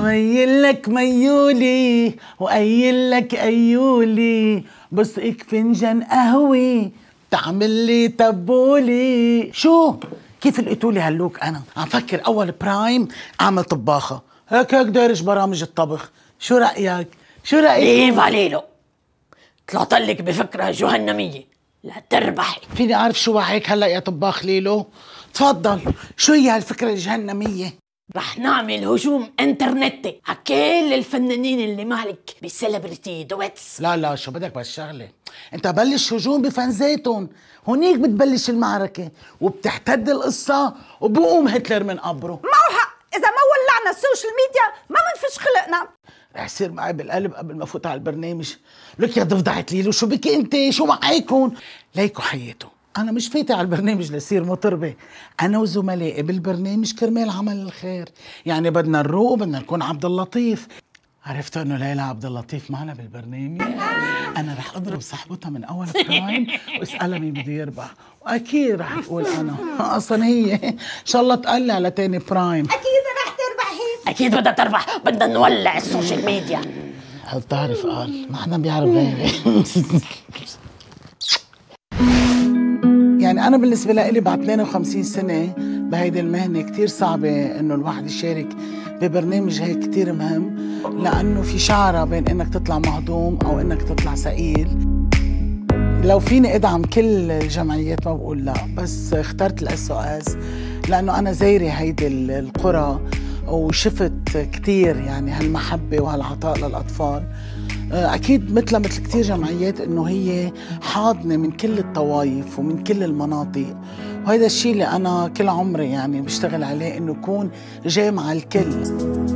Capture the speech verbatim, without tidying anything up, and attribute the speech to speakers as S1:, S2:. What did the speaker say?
S1: ميل لك ميولي وقيل لك قيولي، بسقك فنجان قهوي تعمل لي تبولي. شو كيف لقيتولي هاللوك؟ انا عم فكر اول برايم اعمل طباخه، هيك هيك دارج برامج الطبخ. شو رايك؟ شو رايك؟
S2: ايه ليلو، طلعت لك بفكره جهنميه لا تربحي.
S1: فيني اعرف شو وعيك هلا يا طباخ ليلو؟ تفضل، شو هي هالفكره الجهنميه؟
S2: رح نعمل هجوم انترنتي على كل الفنانين اللي مالك بسيلبرتي دويتس.
S1: لا لا، شو بدك بهالشغله؟ انت بلش هجوم بفنزاتهم، هونيك بتبلش المعركه وبتحتد القصه وبقوم هتلر من قبره.
S3: معه حق، اذا ما ولعنا السوشيال ميديا ما بنفش خلقنا.
S1: رح يصير معي بالقلب قبل ما فوت على البرنامج. لك يا ضفدعة ليلو، شو بكي انت؟ شو معاكم؟ ليكو حياته، انا مش فايته على البرنامج لصير مطربه، انا وزملائي بالبرنامج كرمال عمل الخير، يعني بدنا نروق وبدنا نكون عبد اللطيف. عرفتوا انه ليلى عبد اللطيف معنا بالبرنامج؟ انا رح اضرب صاحبتها من اول برايم واسالها مين بده يربح، واكيد رح تقول انا. اصلا هي ان شاء الله تقلي على تاني برايم.
S3: اكيد رح تربح هي،
S2: اكيد بدها تربح، بدنا نولع السوشيال ميديا.
S1: هل تعرف قال ما حدا بيعرف غيري. يعني أنا بالنسبة لي بعد اثنين وخمسين سنة بهيدي المهنة كتير صعبة إنه الواحد يشارك ببرنامج هيك كتير مهم، لأنه في شعرة بين إنك تطلع مهضوم أو إنك تطلع ثقيل. لو فيني أدعم كل الجمعيات ما بقول لا، بس اخترت الأس أو أس لأنه أنا زايرة هيدي القرى وشفت كتير يعني هالمحبة وهالعطاء للأطفال. أكيد مثل مثل كتير جمعيات إنه هي حاضنة من كل الطوائف ومن كل المناطق، وهذا الشيء اللي أنا كل عمري يعني بشتغل عليه، إنه يكون جامع الكل.